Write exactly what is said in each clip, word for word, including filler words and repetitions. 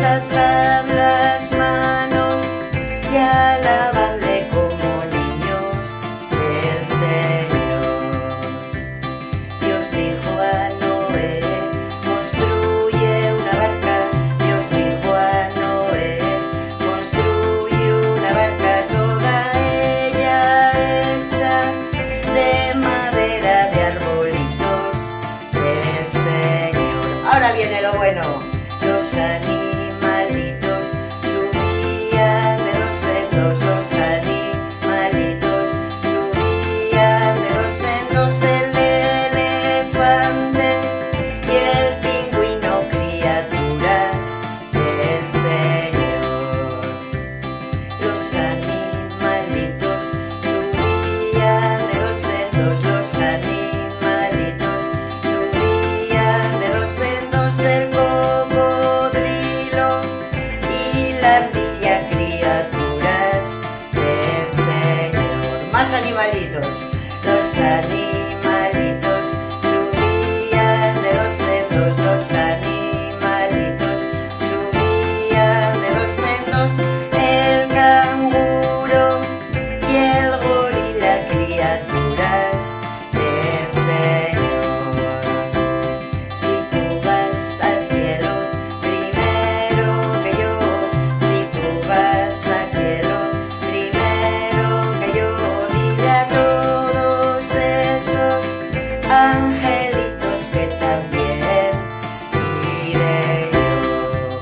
alzad las manos y alabadle como niños del Señor. Dios dijo a Noé, construye una barca. Dios dijo a Noé, construye una barca, toda ella hecha de madera de arbolitos del Señor. Ahora viene lo bueno. Los animalitos subían de los sendos, los animalitos subían de los sendos, el elefante y el pingüino, criaturas del Señor. Los animalitos subían de los sendos, los animalitos subían de los sendos, el la ardilla, criaturas del Señor. Más animalitos. Los animalitos subían de los sendos, los animalitos subían de los sendos, el canguro y el gorila, criaturas del Señor. Si tú vas al cielo primero que yo, vas al cielo primero que yo, dile a todos esos angelitos que también iré yo.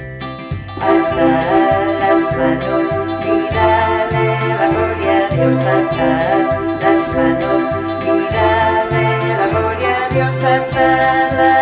Alzad las manos y dale la gloria a Dios, alzad las manos y dale la gloria a Dios, alzad